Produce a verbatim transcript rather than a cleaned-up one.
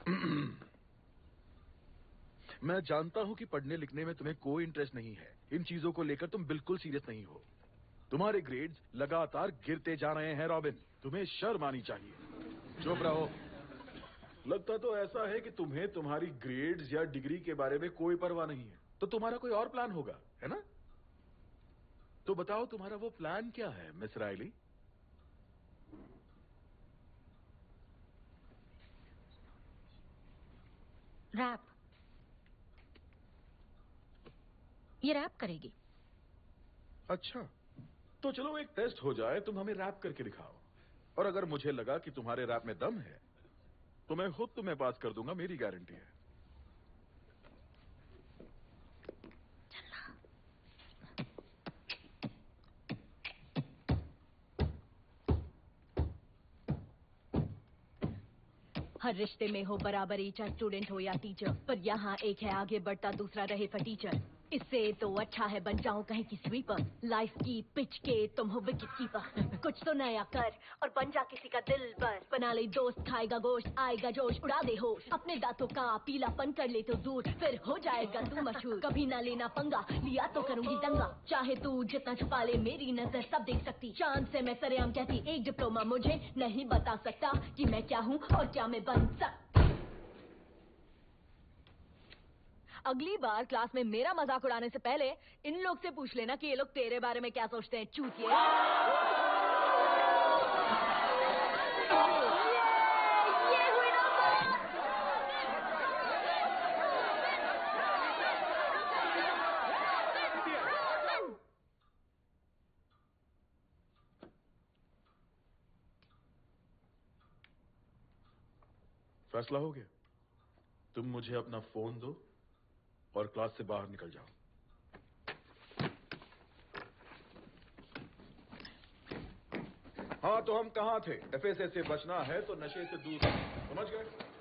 मैं जानता हूं कि पढ़ने लिखने में तुम्हें कोई इंटरेस्ट नहीं है। इन चीजों को लेकर तुम बिल्कुल सीरियस नहीं हो। तुम्हारे ग्रेड्स लगातार गिरते जा रहे हैं रॉबिन। तुम्हें शर्म आनी चाहिए। चुप रहो। लगता तो ऐसा है कि तुम्हें तुम्हारी ग्रेड्स या डिग्री के बारे में कोई परवाह नहीं है। तो तुम्हारा कोई और प्लान होगा, है ना? तो बताओ तुम्हारा वो प्लान क्या है मिस रायली? रैप। ये रैप करेगी। अच्छा, तो चलो एक टेस्ट हो जाए। तुम हमें रैप करके दिखाओ, और अगर मुझे लगा कि तुम्हारे रैप में दम है तो मैं खुद तुम्हें पास कर दूंगा। मेरी गारंटी है। हर रिश्ते में हो बराबरी, चाहे स्टूडेंट हो या टीचर, पर यहाँ एक है आगे बढ़ता, दूसरा रहे फटीचर। इससे तो अच्छा है बन जाऊं कहीं की स्वीपर, लाइफ की पिच के तुम हो विकेट कीपर। कुछ तो नया कर और बन जा किसी का दिल पर, बना ले दोस्त, खाएगा गोश्त, आएगा जोश, उड़ा दे होश। अपने दांतों का पीलापन कर ले तो दूर, फिर हो जाएगा तू मशहूर। कभी ना लेना पंगा, लिया तो करूंगी दंगा। चाहे तू जितना छुपा ले मेरी नजर सब देख सकती। चांद से मैं सरेआम कहती, एक डिप्लोमा मुझे नहीं बता सकता कि मैं क्या हूँ और क्या मैं बन सकती। अगली बार क्लास में मेरा मजाक उड़ाने से पहले इन लोग से पूछ लेना कि ये लोग तेरे बारे में क्या सोचते हैं, चूतिए। ये हुई ना बात। फैसला हो गया। तुम मुझे अपना फोन दो और क्लास से बाहर निकल जाओ। हाँ, तो हम कहाँ थे? एफएसए से बचना है तो नशे से दूर, समझ गए?